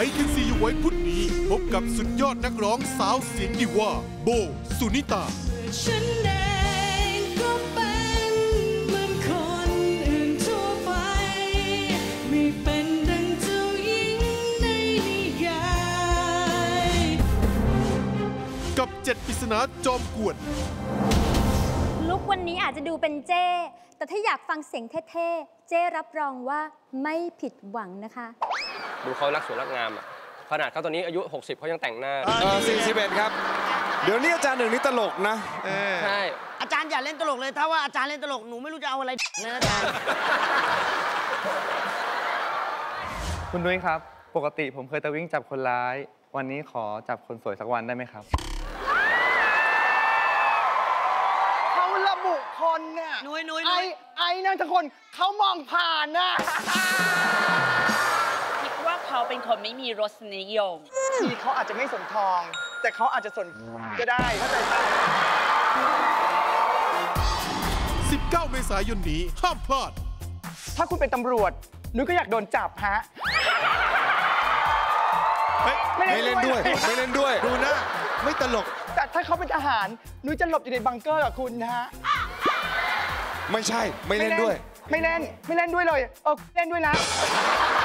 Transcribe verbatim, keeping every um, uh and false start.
I Can See You ไว้พุธนี้พบกับสุดยอดนักร้องสาวเสียงดีว่าโบสุนิตาฉันเองก็เป็นเหมือนคนอื่นทั่วไปไม่เป็นดังเจ้าหญิงในนิยายกับเจ็ดปริศนาจอมกวนลุกวันนี้อาจจะดูเป็นเจ้แต่ถ้าอยากฟังเสียงเท่ๆเจ้รับรองว่าไม่ผิดหวังนะคะดูเขารักสวยรักงามอ่ะขนาดเขาตอนนี้อายุหกสิบเขายังแต่งหน้าเออสี่สิบเอ็ดครับเดี๋ยวนี้อาจารย์หนึ่งนี่ตลกนะใช่อาจารย์อย่าเล่นตลกเลยถ้าว่าอาจารย์เล่นตลกหนูไม่รู้จะเอาอะไรเลยอาจารย์คุณนุ้ยครับปกติผมเคยตะวิ่งจับคนร้ายวันนี้ขอจับคนสวยสักวันได้ไหมครับเขาระบุคนน่ะนุ้ยนุ้ยไอ้ไอ้นั่นทุกคนเขามองผ่านน่ะคิดว่าเขาเป็นคนไม่มีรสนิยมทีเขาอาจจะไม่สนทองแต่เขาอาจจะสนก็ได้เข้าใจป่ะสิบเก้าเมษายนนี้ห้ามพลาดถ้าคุณเป็นตำรวจนุ้ยก็อยากโดนจับฮะไม่เล่นด้วยไม่เล่นด้วยดูนะไม่ตลกแต่ถ้าเขาเป็นทหารนุ้ยจะหลบอยู่ในบังเกอร์กับคุณนะฮะไม่ใช่ไม่เล่นด้วยไม่เล่นไม่เล่นด้วยเลยเออเล่นด้วยนะ